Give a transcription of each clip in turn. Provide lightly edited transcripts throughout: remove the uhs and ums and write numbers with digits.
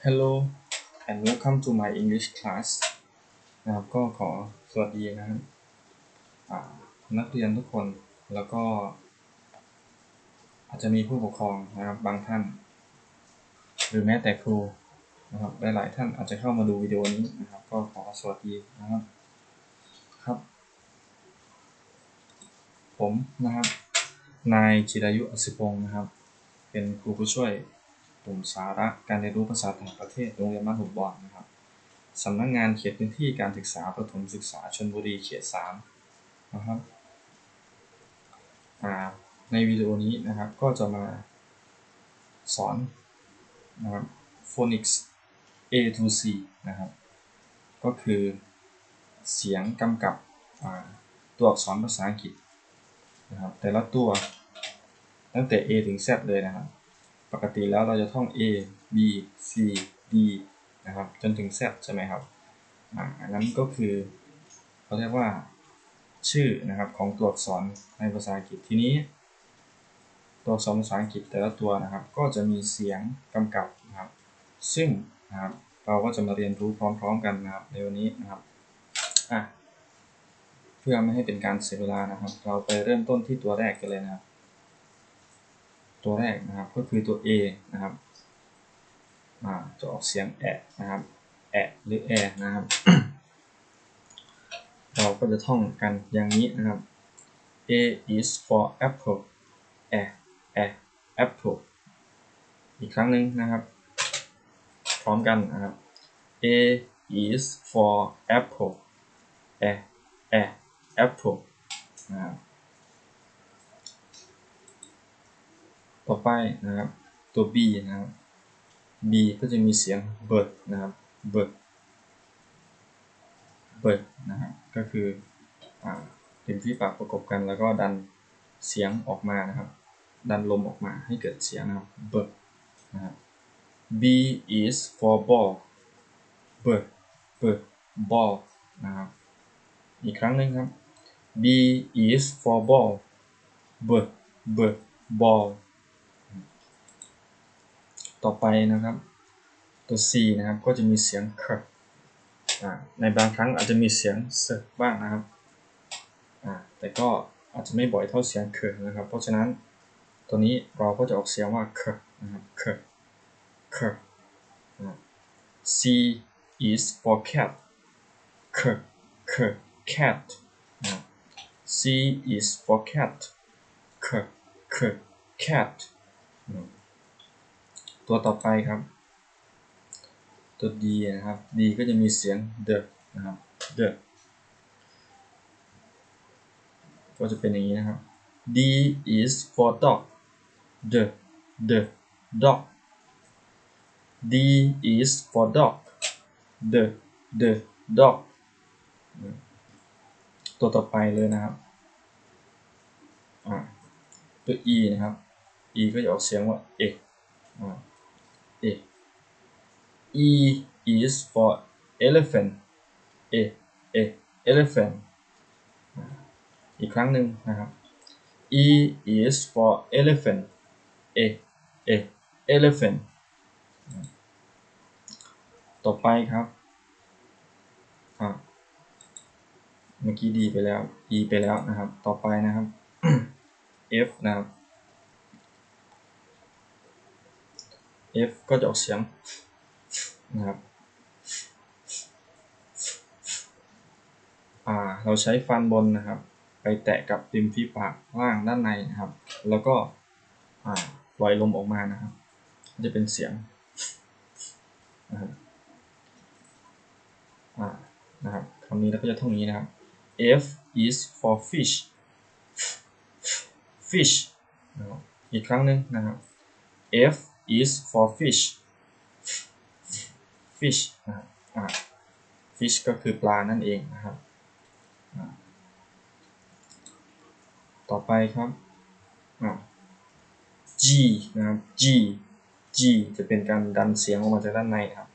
Hello and welcome to my English class นะครับก็ขอสวัสดีนะครับนักเรียนทุกคนแล้วก็อาจจะมีผู้ปกครองนะครับบางท่านหรือแม้แต่ครูนะครับหลายๆท่านอาจจะเข้ามาดูวิดีโอนี้นะครับก็ขอสวัสดีนะครับผมนะครับนายจิรายุ อศิพงศ์นะครับเป็นครูผู้ช่วยกลุ่มสาระการเรียนรู้ภาษาต่างประเทศโรงเรียนบ้านหุบบ่อนะครับสำนักงานเขตพื้นที่การศึกษาประถมศึกษาชลบุรีเขต 3นะครับในวิดีโอนี้นะครับก็จะมาสอนนะครับ phonics A to C นะครับก็คือเสียงกำกับตัวอักษรภาษาอังกฤษนะครับแต่ละตัวตั้งแต่ A ถึง Z เลยนะครับปกติแล้วเราจะท่อง A B C D นะครับจนถึง Z ใช่ไหมครับอันนั้นก็คือเขาเรียกว่าชื่อนะครับของตัวอักษรในภาษาอังกฤษทีนี้ตัวอักษรภาษาอังกฤษแต่ละตัวนะครับก็จะมีเสียงกำกับนะครับซึ่งนะครับเราก็จะมาเรียนรู้พร้อมๆกันนะครับในวันนี้นะครับเพื่อไม่ให้เป็นการเสียเวลานะครับเราไปเริ่มต้นที่ตัวแรกกันเลยนะครับตัวแรกนะครับก็คือตัว A นะครับจะออกเสียงแอะนะครับแอะหรือแอนะครับ เราก็จะท่องกันอย่างนี้นะครับ A is for apple apple อีกครั้งหนึ่งนะครับพร้อมกันนะครับ A is for apple apple นะครับต่อไปนะครับตัว B นะครับ B ก็จะมีเสียง bird นะครับ bird นะครับก็คือริมที่ปากประกบกันแล้วก็ดันเสียงออกมานะครับดันลมออกมาให้เกิดเสียงนะครับ bird นะครับ B is for ball bird ball นะครับอีกครั้งหนึ่งครับ B is for ball bird ball ต่อไปนะครับตัว C นะครับก็จะมีเสียง k ในบางครั้งอาจจะมีเสียง s บ้างนะครับแต่ก็อาจจะไม่บ่อยเท่าเสียง k นะครับเพราะฉะนั้นตัวนี้เราก็จะออกเสียงว่า k นะครับ k C is for cat k cat C is for cat k cat ตัวต่อไปครับตัว D นะครับ D ก็จะมีเสียง the นะครับ the ก็จะเป็นอย่างนี้นะครับ D is for dog the dog D is for dog the dog ตัวต่อไปเลยนะครับตัว E นะครับ E ก็จะออกเสียงว่า e E is for elephant elephant อีกครั้งหนึ่งนะครับ E is for elephant elephant ต่อไปครับเมื่อกี้ D ไปแล้ว E ไปแล้วนะครับต่อไปนะครับ F นะครับ F ก็จะออกเสียงนะครับเราใช้ฟันบนนะครับไปแตะกับริมฝีปากล่างด้านในนะครับแล้วก็ปล่อยลมออกมานะครับจะเป็นเสียงนะครับคำนี้เราก็จะท่องนี้นะครับ F is for fish fish อีกครั้งหนึ่งนะครับ F is for fish fish นะครับfish ก็คือปลานั่นเองนะครับต่อไปครับG นะครับ G จะเป็นการดันเสียงออกมาจากด้านในครับ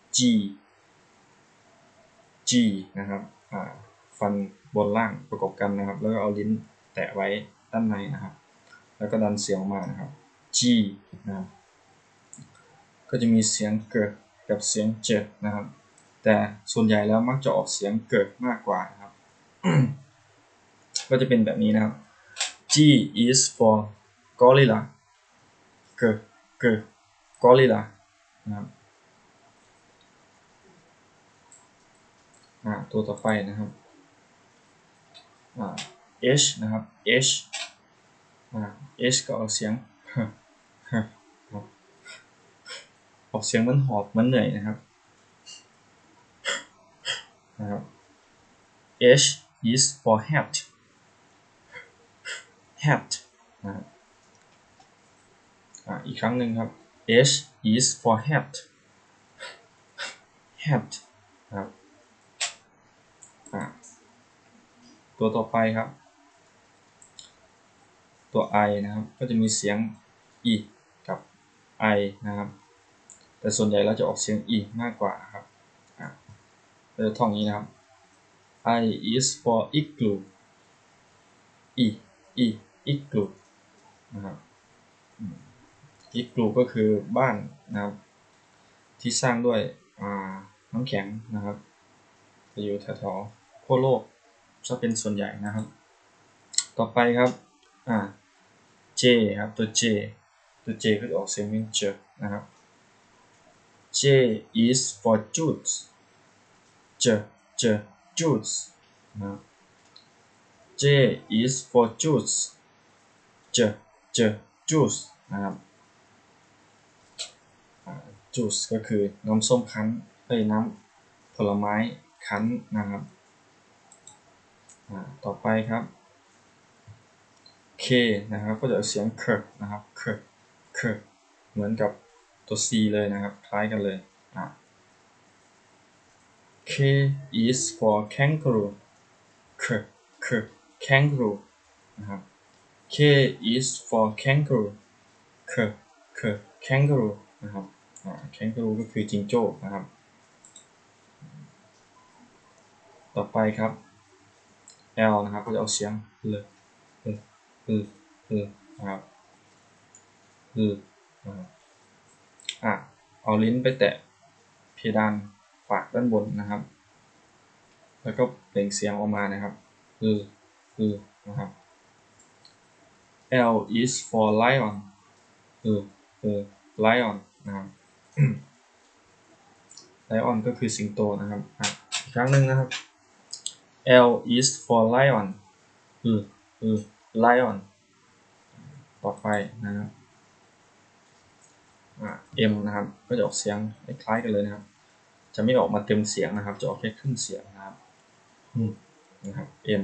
G นะครับฟันบนล่างประกบกันนะครับแล้วก็เอาลิ้นแตะไว้ด้านในนะครับแล้วก็ดันเสียงออกมานะครับ G นะครับก็จะมีเสียงกับเสียงเจนะครับแต่ส่วนใหญ่แล้วมักจะออกเสียงเกิดมากกว่านะครับ ก็จะเป็นแบบนี้นะครับ G is for gorilla เกิ gorilla นะครับตัวต่อไปนะครับ H นะครับ H H ก็ออกเสียง ออกเสียงเหมือนหอบเหมือนเหนื่อยนะครับ H is for hatนะครับอีกครั้งหนึ่งครับ H is for hat นะครับตัวต่อไปครับตัว I นะครับก็จะมีเสียง E กับ I นะครับแต่ส่วนใหญ่เราจะออกเสียง E มากกว่าครับเราจะท่องนี้นะครับ I is for igloo E igloo นะครับigloo ก็คือบ้านนะครับที่สร้างด้วยน้ำแข็งนะครับจะอยู่แถวๆขั้วโลกจะเป็นส่วนใหญ่นะครับต่อไปครับJ ครับตัว J ก็จะออกเสียงเป็นเจนะครับ J is for juice juice นะครับ J is for juice juice นะครับjuice ก็คือน้ำส้มคั้นน้ำผลไม้คั้นนะครับต่อไปครับ K นะครับก็จะเสียงเคนะครับเคเหมือนกับตัว C เลยนะครับคล้ายกันเลยK is for kangaroo kangaroo นะครับ K is for kangaroo kangaroo นะครับkangaroo ก็คือจิงโจ้นะครับต่อไปครับ L นะครับก็จะเอาเสียงนะครับเอาลิ้นไปแตะเพดานปากด้านบนนะครับแล้วก็เปล่งเสียงออกมานะครับนะครับ L is for lion lion นะครับ lion ก็คือสิงโตนะครับอีกครั้งหนึ่งนะครับ L is for lion lion ต่อไปนะครับ M นะครับก็จะออกเสียงคล้ายกันเลยนะครับจะไม่ออกมาเต็มเสียงนะครับจะออกแค่ครึ่งเสียงนะครับนะครับ M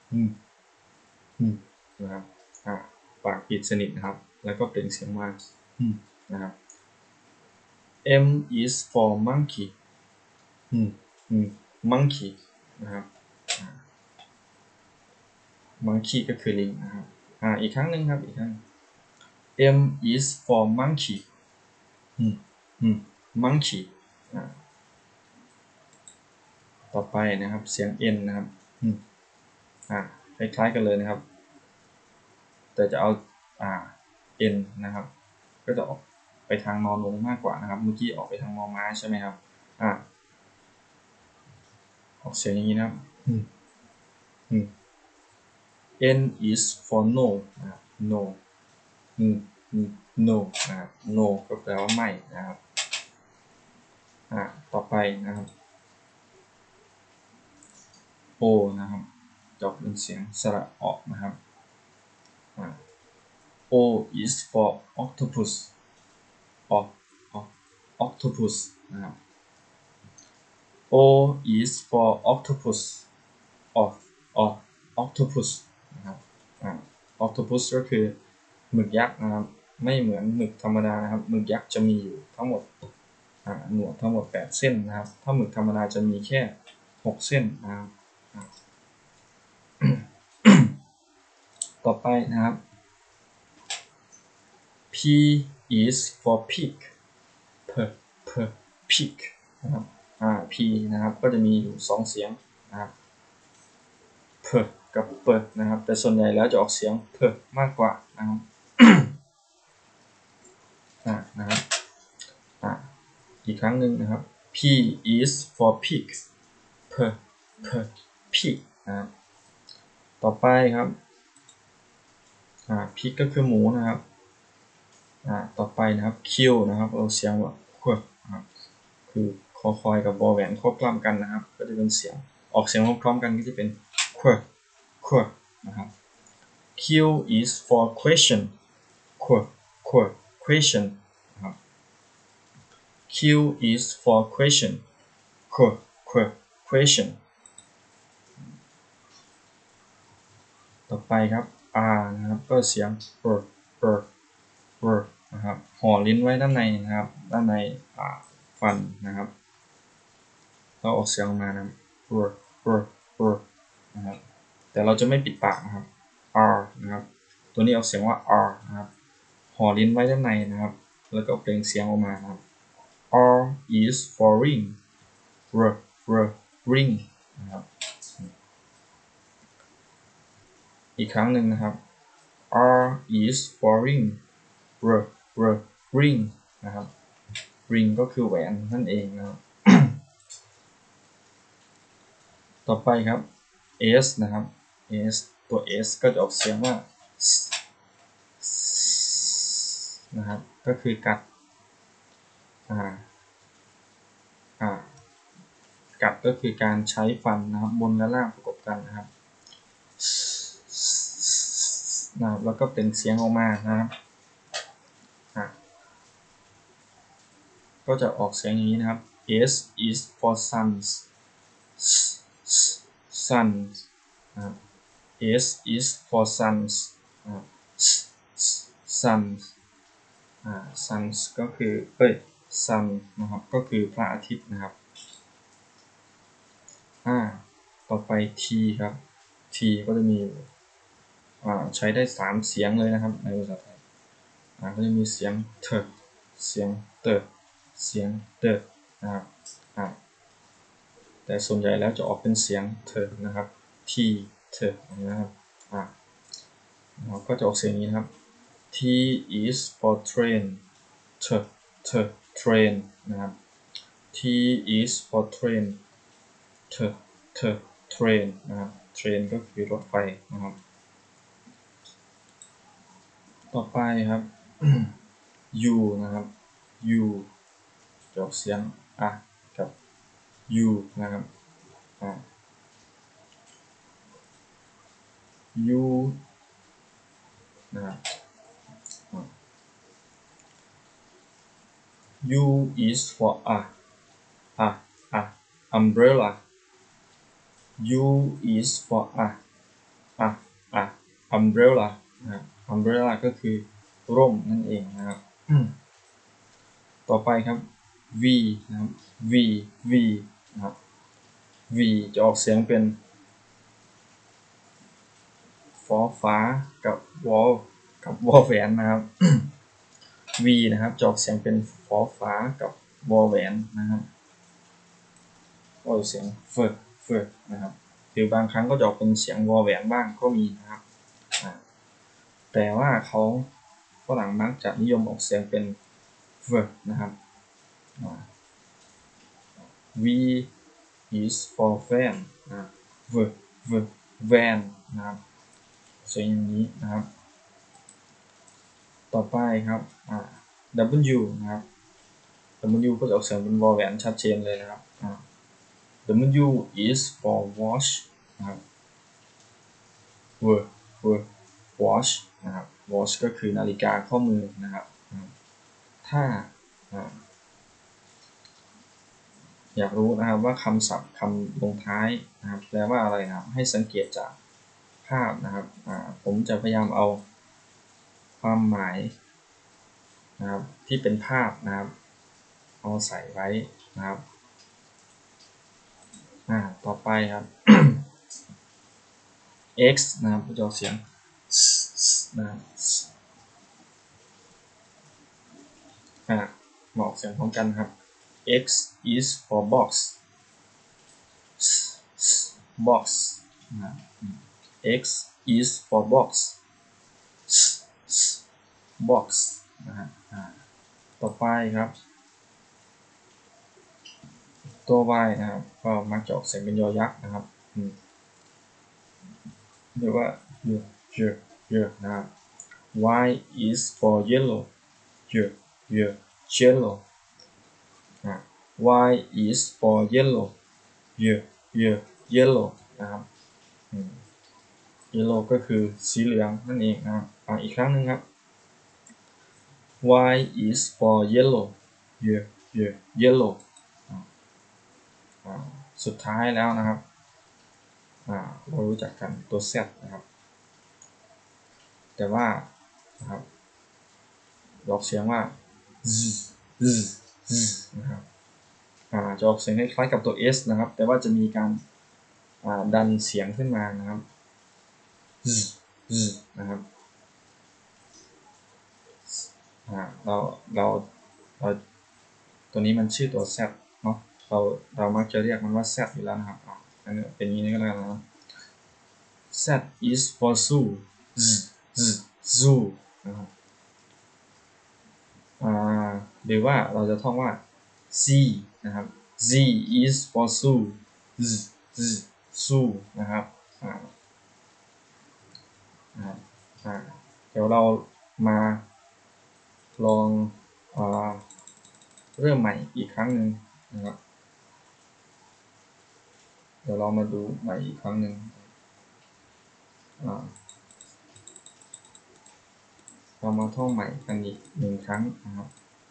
นะครับปากปิดสนิทนะครับแล้วก็เปล่งเสียงมานะครับ M is for monkey monkey นะครับmonkey ก็คือลิงนะครับอีกครั้งหนึ่งครับอีกครั้ง M is for monkey monkey ต่อไปนะครับเสียง N นะครับคล้ายๆกันเลยนะครับแต่จะเอาN นะครับก็จะออกไปทางนอนลงมากกว่านะครับเมื่อกี้ออกไปทางมอม้าใช่ไหมครับออกเสียงอย่างนี้นะครับN is for no no no นะครับ no ก็แปลว่าไม่นะครับต่อไปนะครับ O นะครับจะเป็นเสียงสระออกนะครับO is for octopus octopus นะครับ O is for octopus octopus นะครับoctopus ก็คือหมึกยักษ์นะครับไม่เหมือนหมึกธรรมดานะครับหมึกยักษ์จะมีอยู่ทั้งหมดหนวดทั้งหมด8เส้นนะครับถ้าหมึกธรรมดาจะมีแค่6เส้นนะครับต่อไปนะครับ P is for pig pig นะครับP นะครับก็จะมีอยู่2เสียงนะครับกับนะครับแต่ส่วนใหญ่แล้วจะออกเสียงมากกว่านะครับนะครับอีกครั้งหนึ่งนะครับ P is for pig pig นะครับต่อไปครับpig ก็คือหมูนะครับต่อไปนะครับ Q นะครับเราเสียงว่าควนะครับคือคอคอยกับวอแหวนควบกล้ำกันนะครับก็จะเป็นเสียงออกเสียงพร้อมๆกันก็จะเป็นควนะครับ Q is for question question นะครับ Q is for question question ต่อไปครับ R นะครับก็เสียง r นะครับห่อลิ้นไว้ด้านในนะครับด้านในฟันนะครับเราออกเสียงออกมานะ r นะครับแต่เราจะไม่ปิดปากนะครับ r นะครับตัวนี้ออกเสียงว่า r นะครับห่อลิ้นไว้ด้านในนะครับแล้วก็เปล่งเสียงออกมานะครับ r is for ring ring นะครับอีกครั้งหนึ่งนะครับ r is for ring ring นะครับ ring ก็คือแหวนนั่นเองนะครับ ต่อไปครับ s นะครับ s ตัว s ก็จะออกเสียงว่านะครับก็คือกัดกัดก็คือการใช้ฟันนะครับบนและล่างประกบกันนะครับแล้วก็เป็นเสียงออกมานะครับก็จะออกเสียงอย่างนี้นะครับ S is for sonsนะครับ S is for sons sons ก็คือsun นะครับก็คือพระอาทิตย์นะครับต่อไป T ครับ T ก็จะมีใช้ได้3เสียงเลยนะครับในภาษาไทยก็จะมีเสียงเถเสียงเตเสียงเตนะครับแต่ส่วนใหญ่แล้วจะออกเป็นเสียงเถนะครับ T เถนะครับก็จะออกเสียงนี้นะครับ T is for train train นะครับ T is for train train นะครับ train ก็คือรถไฟนะครับต่อไปครับ U นะครับ U จะออกเสียงกับ U นะครับU นะครับ U is for umbrella U is for umbrella นะครับ umbrella ก็คือร่มนั่นเองนะครับต่อไปครับ V นะครับ V นะครับ V จะออกเสียงเป็นฟอฟ้ากับวอแหวนนะครับ V นะครับจะออกเสียงเป็นฟอฟ้ากับวอแหวนนะครับก็ออกเสียงเฟิร์นะครับหรือบางครั้งก็จะออกเป็นเสียงวอแหวนบ้างก็มีนะครับแต่ว่าเขาฝรั่งมักจะนิยมออกเสียงเป็นเฟิร์นะครับ V is for fan van นะครับเสียงอย่างนี้นะครับต่อไปครับW นะครับ W ก็จะออกเสียงเป็นวอแหวนชัดเจนเลยนะครับW is for watch นะครับ watch นะครับ watch ก็คือนาฬิกาข้อมือนะครับถ้าอยากรู้นะครับว่าคำศัพท์คำลงท้ายนะครับแปลว่าอะไรนะครับให้สังเกตจากภาพนะครับผมจะพยายามเอาความหมายนะครับที่เป็นภาพนะครับเอาใส่ไว้นะครับต่อไปครับ X นะครับจะออกเสียงนะครับมาออกเสียงพร้อมกันครับ X is for box X is for box นะฮะต่อไปครับตัว y นะครับก็มักจะออกเสียงเป็นยอยักษ์นะครับหรือว่าเยอะนะครับ y is for yellow เยอะ yellow y is for yellow เยอะ yellow นะครับ yellow ก็คือสีเหลืองนั่นเองนะครับอีกครั้งหนึ่งครับ y is for yellow เยอะ yellow สุดท้ายแล้วนะครับเรารู้จักกันตัว z นะครับแต่ว่านะครับออกเสียงว่า z นะครับจะออกเสียงคล้ายๆกับตัว s นะครับแต่ว่าจะมีการดันเสียงขึ้นมานะครับ นะครับเราตัวนี้มันชื่อตัว z เนาะเรามักจะเรียกมันว่า z อยู่แล้วนะครับอันนี้เป็นอย่างนี้ก็แล้วนะ z is for zoo zoo นะครับหรือว่าเราจะท่องว่า z นะครับ z is for zoo zoo นะครับเดี๋ยวเรามาลองเริ่มใหม่อีกครั้งหนึ่งนะครับเดี๋ยวเรามาดูใหม่อีกครั้งหนึ่งเรามาท่องใหม่กันอีก1 ครั้งนะครับ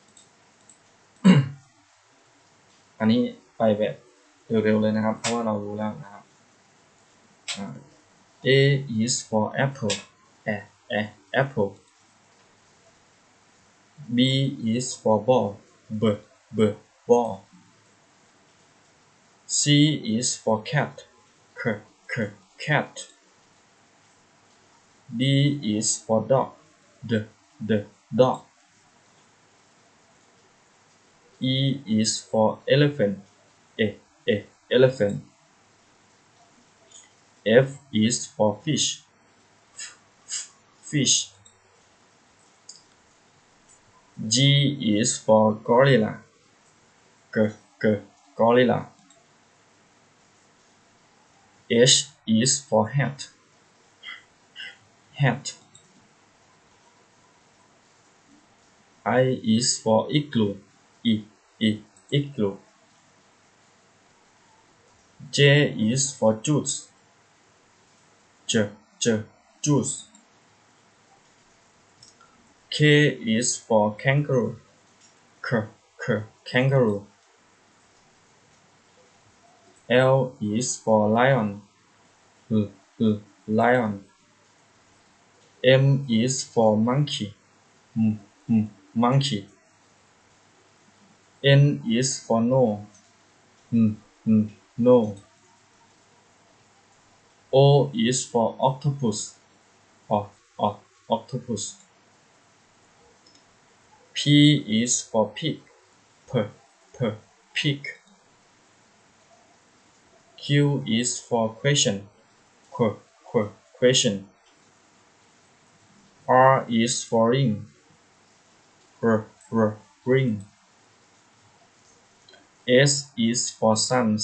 อันนี้ไปแบบเร็วๆเลยนะครับเพราะว่าเรารู้แล้วนะครับA is for apple apple B is for ball ball C is for cat cat D is for dog dog E is for elephant elephant F is for fish G is for gorilla gorilla H is for hat I is for igloo igloo J is for juice juice K is for kangaroo kangaroo L is for lion lion M is for monkey monkey N is for no no O is for octopus octopus P is for pig pig Q is for question question R is for ring ring S is for sons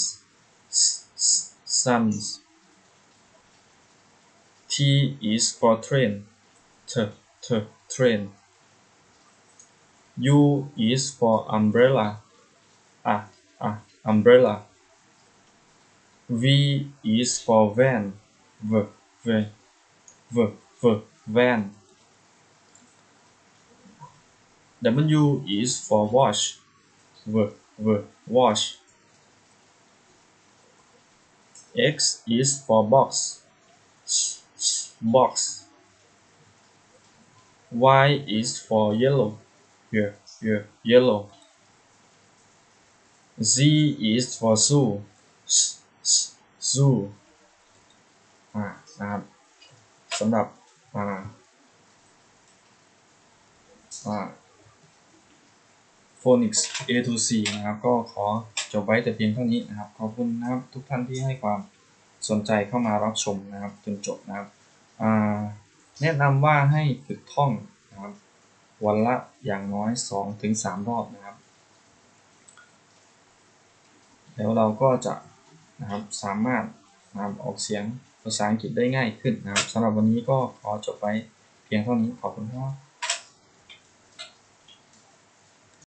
T is for train train U is for umbrella umbrella V is for van van W is for watch watch X is for box Y is for yellow yellow Z is for zooนะครับสำหรับPhonics A to C นะครับก็ขอจบไว้แต่เพียงเท่านี้นะครับขอบคุณนะครับทุกท่านที่ให้ความสนใจเข้ามารับชมนะครับจนจบนะครับแนะนำว่าให้ฝึกท่องนะครับวันละอย่างน้อย 2-3 รอบนะครับแล้วเราก็จะนะครับสามารถนะครับออกเสียงภาษาอังกฤษได้ง่ายขึ้นนะครับสำหรับวันนี้ก็ขอจบไว้เพียงเท่านี้ขอบคุณครับ